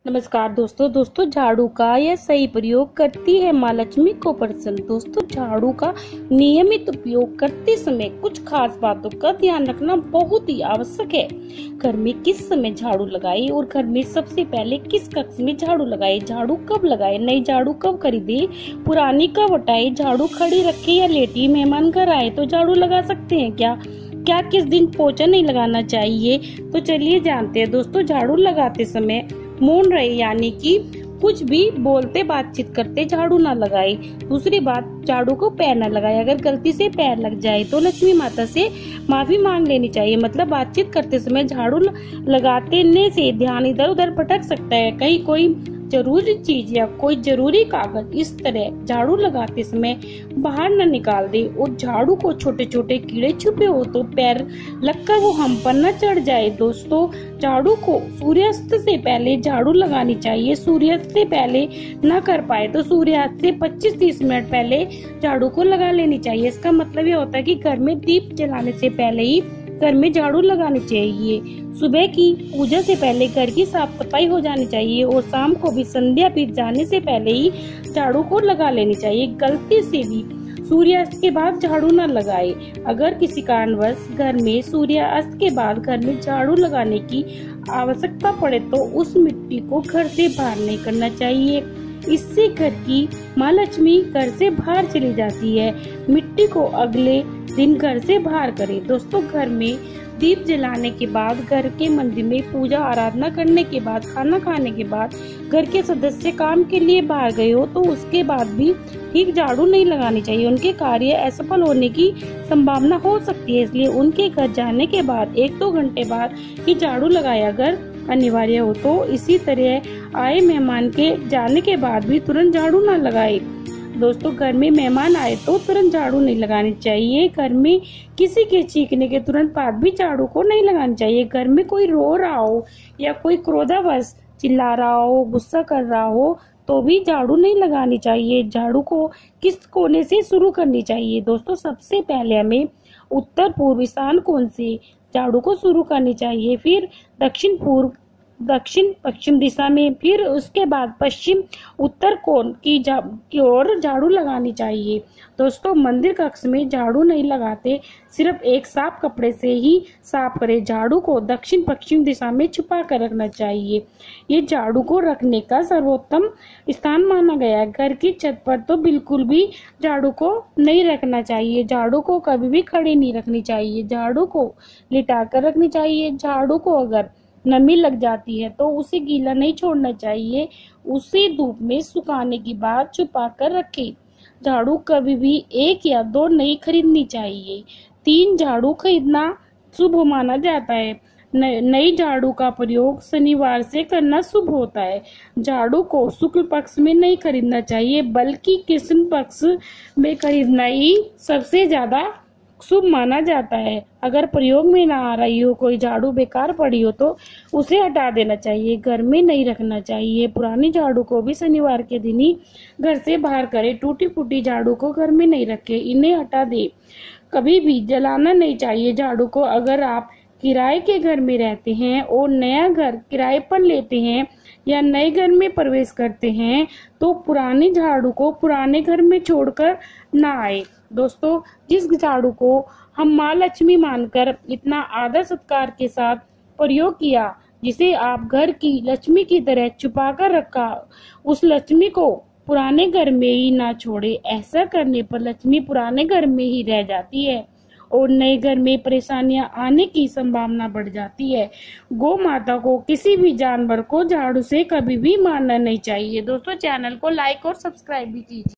नमस्कार दोस्तों झाड़ू का यह सही प्रयोग करती है माँ लक्ष्मी को प्रसन्न। दोस्तों झाड़ू का नियमित उपयोग करते समय कुछ खास बातों का ध्यान रखना बहुत ही आवश्यक है। घर में किस समय झाड़ू लगाए और घर में सबसे पहले किस कक्ष में झाड़ू लगाए, झाड़ू कब लगाए, नई झाड़ू कब खरीदे, पुरानी कब हटाए, झाड़ू खड़ी रखे या लेटी, मेहमान घर आए तो झाड़ू लगा सकते हैं क्या किस दिन पोछा नहीं लगाना चाहिए। तो चलिए जानते हैं दोस्तों। झाड़ू लगाते समय मौन रहे, यानी कि कुछ भी बोलते बातचीत करते झाड़ू ना लगाए। दूसरी बात, झाड़ू को पैर न लगाए। अगर गलती से पैर लग जाए तो लक्ष्मी माता से माफी मांग लेनी चाहिए। मतलब बातचीत करते समय झाड़ू लगाते से ध्यान इधर उधर भटक सकता है। कहीं कोई जरूरी चीज या कोई जरूरी कागज इस तरह झाड़ू लगाते समय बाहर न निकाल दे। और झाड़ू को छोटे छोटे कीड़े छुपे हो तो पैर लगकर वो हम पर न चढ़ जाए। दोस्तों झाड़ू को सूर्यास्त से पहले झाड़ू लगानी चाहिए। सूर्यास्त से पहले न कर पाए तो सूर्यास्त से 25-30 मिनट पहले झाड़ू को लगा लेनी चाहिए। इसका मतलब ये होता है कि घर में दीप जलाने से पहले ही घर में झाड़ू लगानी चाहिए। सुबह की पूजा से पहले घर की साफ सफाई हो जानी चाहिए और शाम को भी संध्या बीत जाने से पहले ही झाड़ू को लगा लेनी चाहिए। गलती से भी सूर्यास्त के बाद झाड़ू न लगाए। अगर किसी कारणवश घर में सूर्यास्त के बाद घर में झाड़ू लगाने की आवश्यकता पड़े तो उस मिट्टी को घर से बाहर नहीं करना चाहिए। इससे घर की माँ लक्ष्मी घर से बाहर चली जाती है। मिट्टी को अगले दिन घर से बाहर करें। दोस्तों घर में दीप जलाने के बाद, घर के मंदिर में पूजा आराधना करने के बाद, खाना खाने के बाद घर के सदस्य काम के लिए बाहर गए हो तो उसके बाद भी ठीक झाड़ू नहीं लगानी चाहिए। उनके कार्य असफल होने की संभावना हो सकती है, इसलिए उनके घर जाने के बाद 1-2 घंटे बाद ही झाड़ू लगाया अगर अनिवार्य हो तो। इसी तरह आए मेहमान के जाने के बाद भी तुरंत झाड़ू न लगाए। दोस्तों घर में मेहमान आए तो तुरंत झाड़ू नहीं लगानी चाहिए। घर में किसी के चीखने के तुरंत बाद भी झाड़ू को नहीं लगानी चाहिए। घर में कोई रो रहा हो या कोई क्रोधावश चिल्ला रहा हो, गुस्सा कर रहा हो तो भी झाड़ू नहीं लगानी चाहिए। झाड़ू को किस कोने से शुरू करनी चाहिए? दोस्तों सबसे पहले हमें उत्तर पूर्व ईशान कोण से झाड़ू को शुरू करनी चाहिए, फिर दक्षिण पूर्व दक्षिण पश्चिम दिशा में, फिर उसके बाद पश्चिम उत्तर कोण की ओर झाड़ू लगानी चाहिए। दोस्तों मंदिर कक्ष में झाड़ू नहीं लगाते, सिर्फ एक साफ कपड़े से ही साफ करें। झाड़ू को दक्षिण पश्चिम दिशा में छुपा कर रखना चाहिए। ये झाड़ू को रखने का सर्वोत्तम स्थान माना गया है। घर की छत पर तो बिल्कुल भी झाड़ू को नहीं रखना चाहिए। झाड़ू को कभी भी खड़ी नहीं रखनी चाहिए। झाड़ू को लिटा कर रखनी चाहिए। झाड़ू को अगर नमी लग जाती है तो उसे गीला नहीं छोड़ना चाहिए। उसे धूप में सुखाने के बाद छुपा कर रखें। झाड़ू कभी भी 1 या 2 नहीं खरीदनी चाहिए। 3 झाड़ू खरीदना शुभ माना जाता है। नई झाड़ू का प्रयोग शनिवार से करना शुभ होता है। झाड़ू को शुक्ल पक्ष में नहीं खरीदना चाहिए बल्कि कृष्ण पक्ष में खरीदना ही सबसे ज्यादा शुभ माना जाता है। अगर प्रयोग में ना आ रही हो, कोई झाड़ू बेकार पड़ी हो तो उसे हटा देना चाहिए, घर में नहीं रखना चाहिए। पुरानी झाड़ू को भी शनिवार के दिन ही घर से बाहर करें। टूटी फूटी झाड़ू को घर में नहीं रखें, इन्हें हटा दे। कभी भी जलाना नहीं चाहिए झाड़ू को। अगर आप किराए के घर में रहते हैं और नया घर किराए पर लेते हैं या नए घर में प्रवेश करते हैं तो पुरानी झाड़ू को पुराने घर में छोड़कर ना आए। दोस्तों जिस झाड़ू को हम माँ लक्ष्मी मानकर इतना आदर सत्कार के साथ प्रयोग किया, जिसे आप घर की लक्ष्मी की तरह छुपा कर रखा, उस लक्ष्मी को पुराने घर में ही ना छोड़े। ऐसा करने पर लक्ष्मी पुराने घर में ही रह जाती है और नए घर में परेशानियां आने की संभावना बढ़ जाती है। गौ माता को, किसी भी जानवर को झाड़ू से कभी भी मारना नहीं चाहिए। दोस्तों चैनल को लाइक और सब्सक्राइब भी कीजिए।